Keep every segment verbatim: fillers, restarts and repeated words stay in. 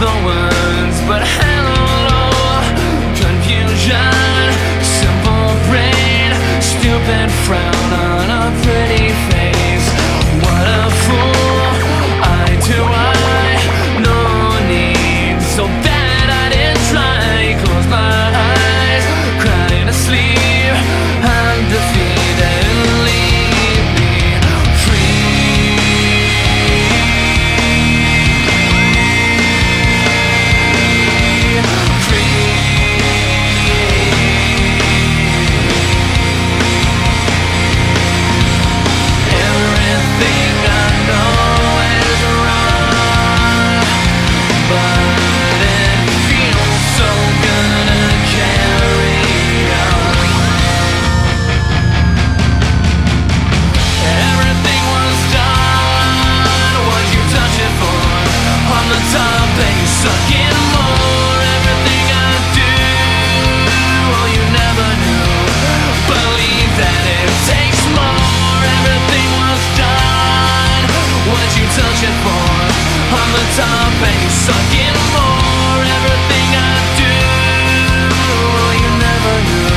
the words, but hello, confusion, simple brain, stupid frown on a pretty face. What a fool, eye to eye, no need so bad I didn't try. Close my eyes, crying to sleep, I'm defeated, leave me free. Everything I know is wrong, but it feels so good to carry on. Everything was done, what you touch it for? On the top and you suck in more. Everything I do, well you never knew. Believe that it takes more. Everything was done, what you touch it for? On the top and you suck in more. Everything I do, well you never knew.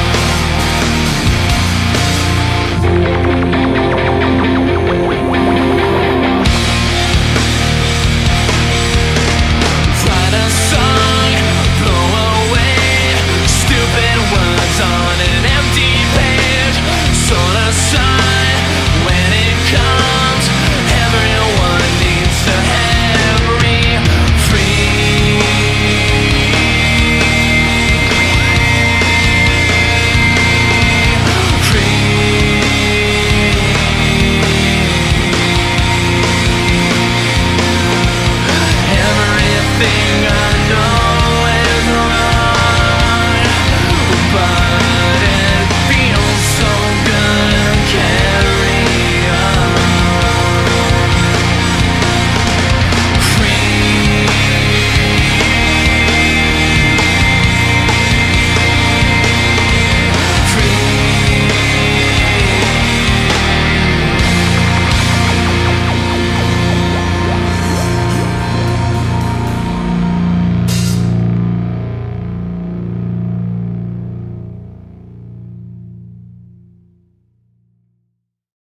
Write a song, blow away stupid words on an empty page. Soul aside, when it comes, everyone needs to hurry free. Free. Everything